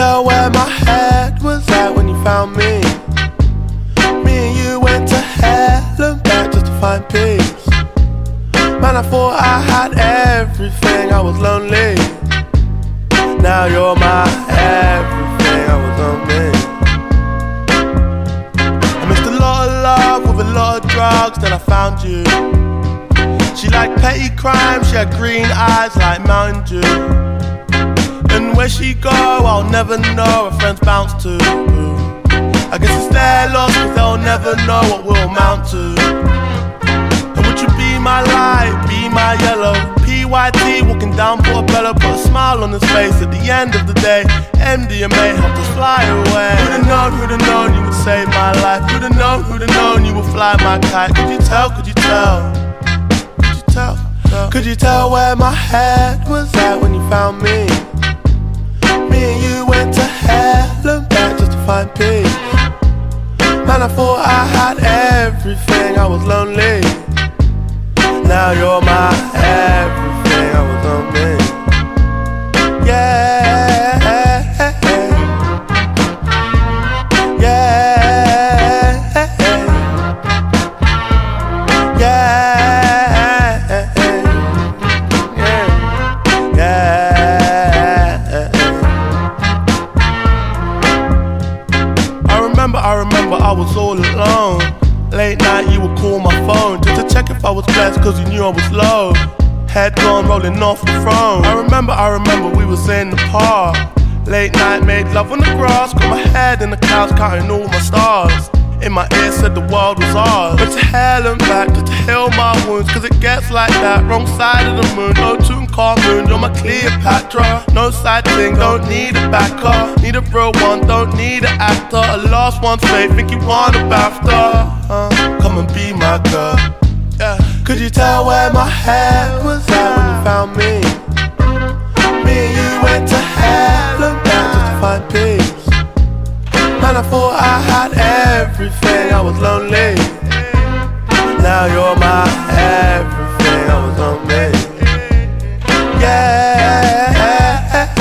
tell where my head was at when you found me? Me and you went to hell and back just to find peace. Man, I thought I had everything, I was lonely. Now you're my everything, I was lonely. I missed a lot of love with a lot of drugs, then I found you. She liked petty crime, she had green eyes like Mountain Dew. And where she go, I'll never know, her friends bounce to. I guess it's their loss, cause they'll never know what we'll amount to. And would you be my light, be my yellow? PYT walking down Portobello, put a smile on his face. At the end of the day, MDMA helped us fly away. Who'd have known you would save my life? Who'd have known you would fly my kite? Could you tell, could you tell? Could you tell? Could you tell where my head was at when you found me? Me and you went to hell and back just to find peace. Man, I thought I had everything, I was lonely. Now you're my everything, I was lonely. Yeah, yeah, I remember I was all alone. Late night you would call my phone just to check if I was blessed, cause you knew I was low. Head gone rolling off the throne. I remember we was in the park. Late night made love on the grass. Got my head in the clouds counting all my stars. In my ear said the world was ours. Went to hell and back just to heal my wounds, cause it gets like that. Wrong side of the moon, no Tutankhamun. You're my Cleopatra, no side thing, don't need a backer. Need a real one, don't need an actor. A lost one's faith, think you want a BAFTA. Come and be my girl. Yeah. Could you tell where my head was at when you found me? Me and you went to hell and back just to find peace. Man, I thought I had everything, I was lonely. Now you're my everything, I was lonely. Yeah, yeah,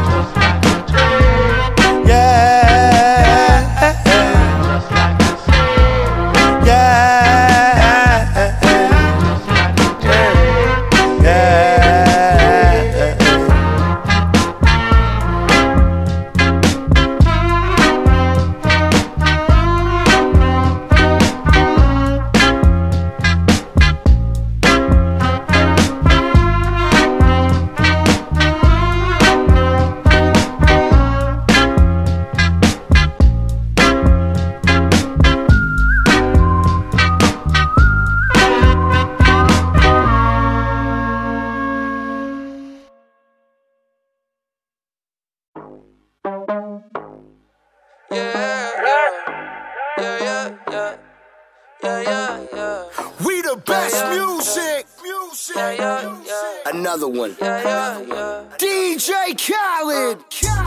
Another one. DJ Khaled.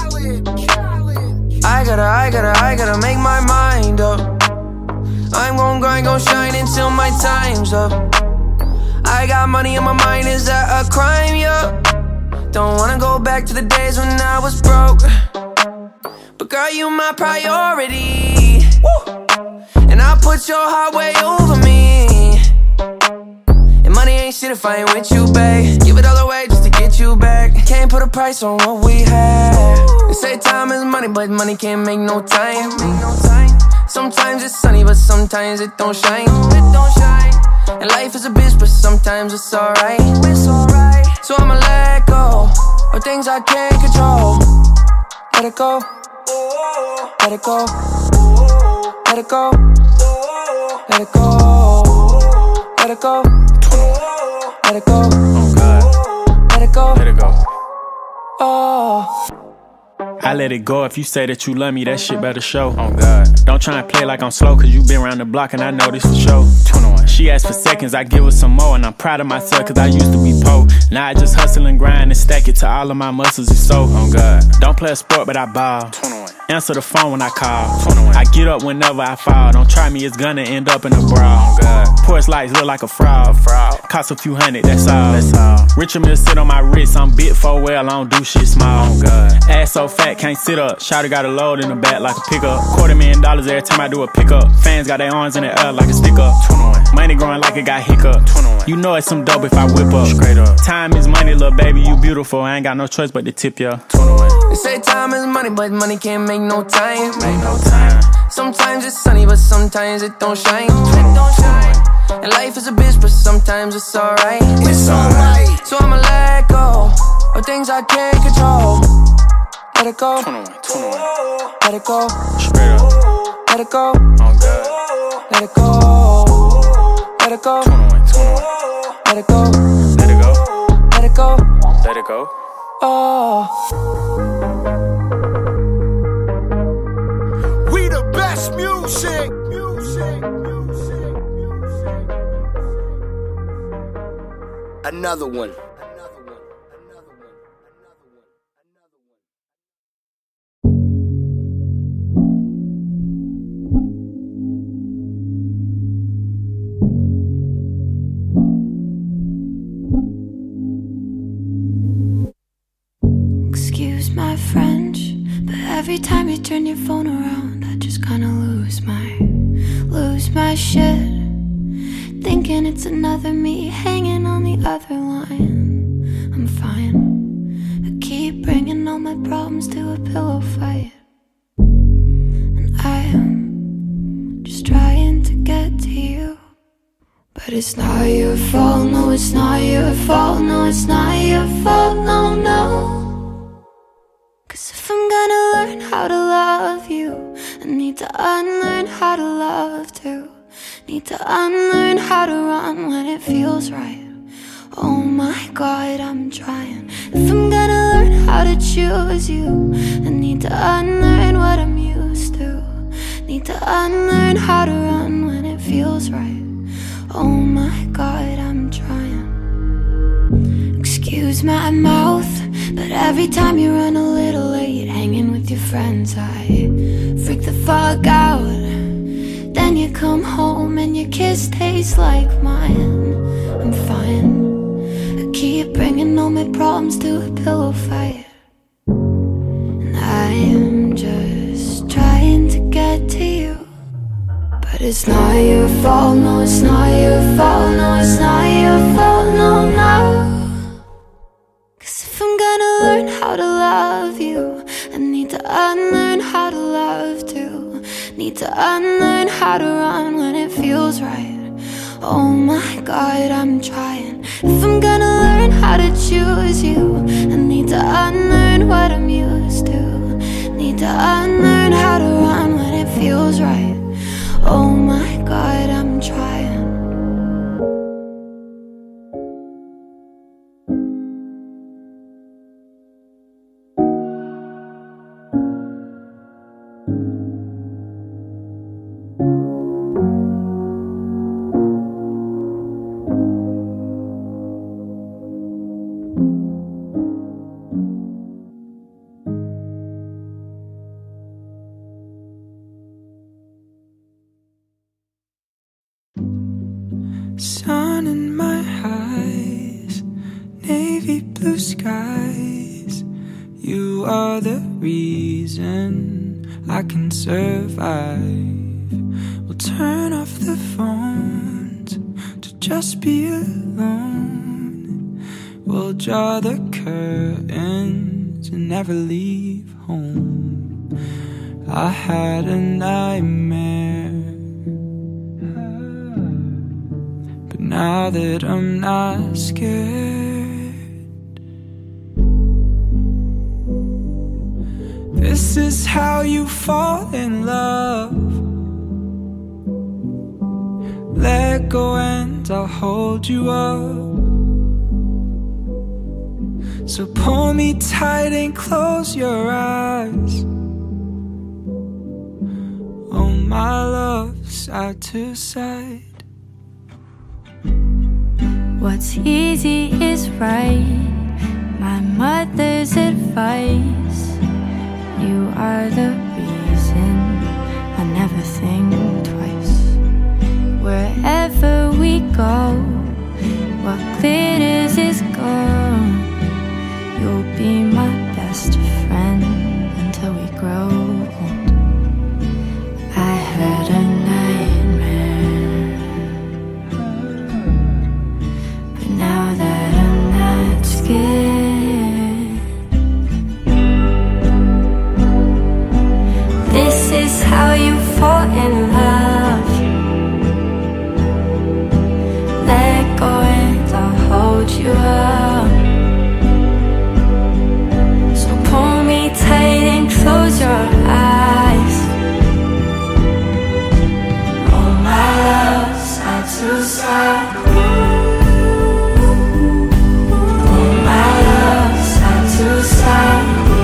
I gotta make my mind up. I'm gon' grind, gon' shine until my time's up. I got money on my mind, is that a crime? Yeah. Don't wanna go back to the days when I was broke. But girl, you my priority. Woo! And I put your heart way over me. And money ain't shit if I ain't with you, babe. Give it all away just to get you back. Can't put a price on what we had. They say time is money, but money can't make no time. Sometimes it's sunny, but sometimes it don't shine. And life is a bitch, but sometimes it's alright. So I'ma let go of things I can't control. Let it go. Let it go. Let it go. Let it go. Let it go. Let it go. Oh God. Let it go. Let it go. Oh. I let it go. If you say that you love me, that shit better show. Oh God. Don't try and play like I'm slow, cause you been around the block and I know this for sure. 21. She asked for seconds, I give her some more. And I'm proud of myself cause I used to be poor. Now I just hustle and grind and stack it till all of my muscles is so. Oh God. Don't play a sport but I ball. 21. Answer the phone when I call. 21. I get up whenever I fall. Don't try me, it's gonna end up in a brawl. Porch lights look like a fraud. Cost a few hundred, that's all. Richard Mill sit on my wrist. I'm big for well, I don't do shit small. Ass so fat, can't sit up. Shawty got a load in the back like a pickup. $250,000 every time I do a pickup. Fans got their arms in the air like a stick up. 21. Money growing like it got hiccup. 21. You know it's some dope if I whip up. Straight up. Time is money, little baby, you beautiful. I ain't got no choice but to tip ya. 21. They say time is money, but money can't make no time. Sometimes it's sunny, but sometimes it don't shine. And life is a bitch, but sometimes it's alright. It's alright. So I'ma let go of things I can't control. Let it go. 21. Let it go. Straight up. Let it go. On God. Let it go. Let it go. 21. Let it go. Let it go. Let it go. Let it go. Oh. We the best music. Another one. Excuse my French, but every time you turn your phone around, I just kinda lose my shit. Thinking it's another me hanging on the other line. I'm fine. I keep bringing all my problems to a pillow fight, and I am just trying to get to you. But it's not your fault, no, it's not your fault, no, it's not your fault, no, no. Cause if I'm gonna learn how to love you, I need to unlearn how to love too. Need to unlearn how to run when it feels right. Oh my God, I'm trying. If I'm gonna learn how to choose you, I need to unlearn what I'm used to. Need to unlearn how to run when it feels right. Oh my God, I'm trying. Excuse my mouth, but every time you run a little late, hanging with your friends, I freak the fuck out. Then you come home and your kiss tastes like mine. I'm fine. I keep bringing all my problems to a pillow fight, and I am just trying to get to you. But it's not your fault, no, it's not your fault, no, it's not your fault, no, no. Cause if I'm gonna learn how to love you, I need to unlearn how to love too. Need to unlearn how to run when it feels right. Oh my God, I'm trying. If I'm gonna learn how to choose you, I need to unlearn what I'm used to. Need to unlearn how to run when it feels right. Oh my God, I'm trying. Sun in my eyes, navy blue skies. You are the reason I can survive. We'll turn off the phones to just be alone. We'll draw the curtains and never leave home. I had a nightmare, now that I'm not scared. This is how you fall in love. Let go and I'll hold you up. So pull me tight and close your eyes. Oh my love, side to side. What's easy is right, my mother's advice. You are the go. What glitters is gone. You'll be my best friend until we grow old. I had a nightmare, but now that I'm not scared, this is how you fall in love. Let go and I'll hold you up. So pull me tight and close your eyes. Oh my love, side to side. Oh my love, side to side.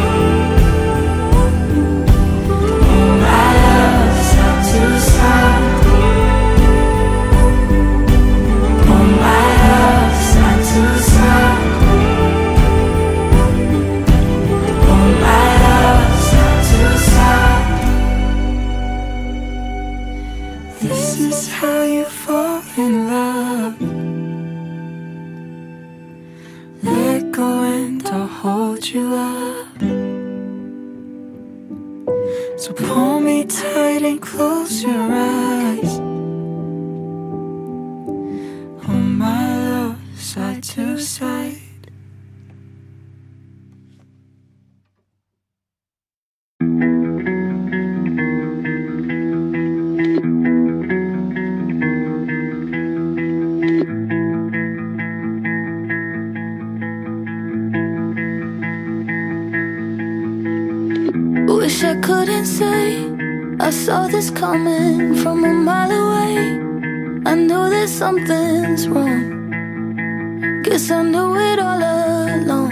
Oh my love, side to side. Oh my love, side to side. Oh my love, side to side. This is how you fall in love. Let go and I'll hold you up. So pull me tight and close your eyes. Oh my love, side to side. Wish I couldn't say I saw this coming from a mile away. I know that something's wrong. Guess I knew it all along.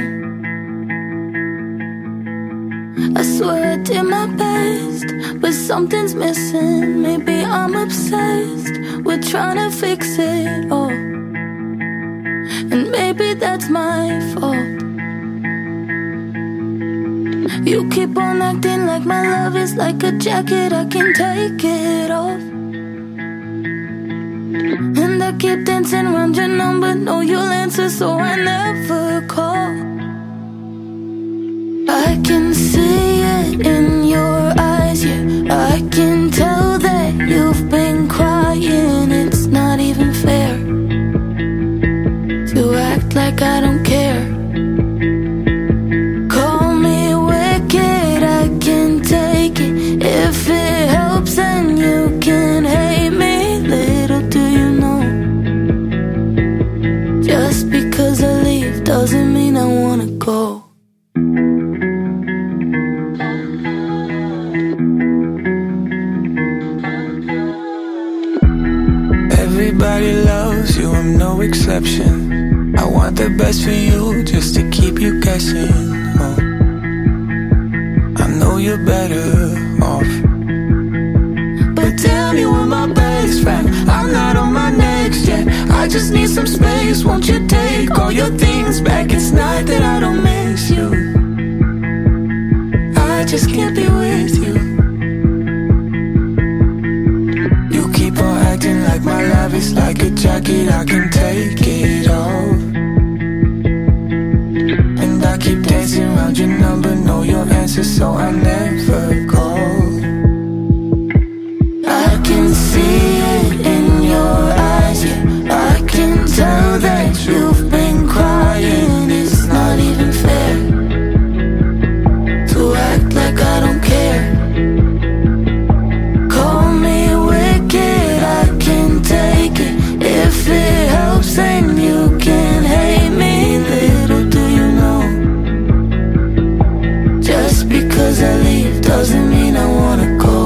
I swear I did my best, but something's missing. Maybe I'm obsessed with trying to fix it all, and maybe that's my fault. You keep on acting like my love is like a jacket, I can take it off. And I keep dancing around your number, know you'll answer, so I never call. I can see it in your eyes, yeah, I can tell that you've been crying. It's not even fair to act like I don't care. If it helps, then you can hate me. Little do you know, just because I leave doesn't mean I wanna go. Everybody loves you, I'm no exception. I want the best for you, just to keep you guessing. Oh, I know you're better off, but damn, you were my best friend. I'm not on my next yet, I just need some space. Won't you take all your things back? It's not that I don't miss you, I just can't be with you. You keep on acting like my love is like a jacket, I can take it off. And I keep dancing around your number, know your answer, so I never call. I can see it in your eyes, yeah, I can tell that you've been crying. It's not even fair to act like I don't care. Call me wicked, I can take it. If it helps, then you can hate me. Little do you know, just because I leave doesn't mean I wanna go.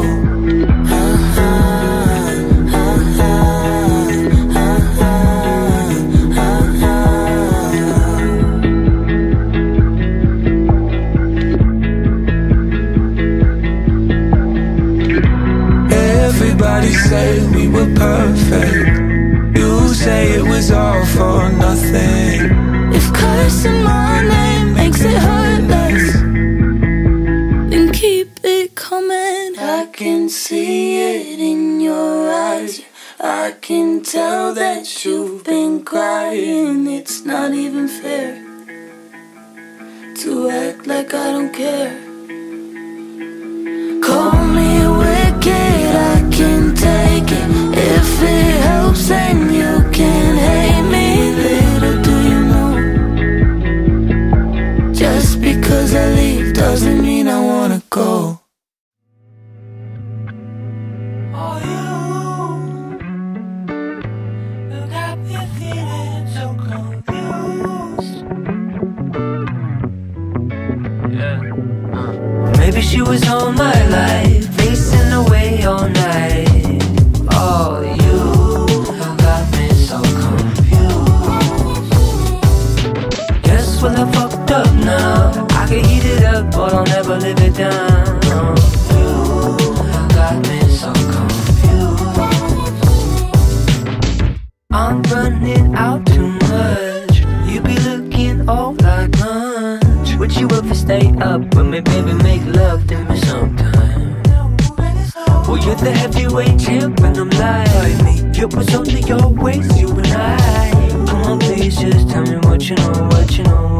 Everybody say we were perfect, you say it was all for nothing. If cursing my name makes it hurt less, then keep it coming. I can see it in your eyes, I can tell that you've I'm crying. It's not even fair to act like I don't care. Call me wicked, I can take it. If it helps, then you can hate me. Little do you know, just because I leave doesn't mean I wanna go. Oh, you got me feeling so confused. Yeah. Maybe she was all my life, pacing away all night. Oh, you got me so confused. Guess well I fucked up now. I can eat it up, but I'll never live it down. You got me so confused. I'm running out too much. You be looking all like lunch. Would you ever stay up with me, baby, make love to me sometime? Well, you're the heavyweight champ and I'm like me. It was only your waist, you and I. Come on, please, just tell me what you know, what you know.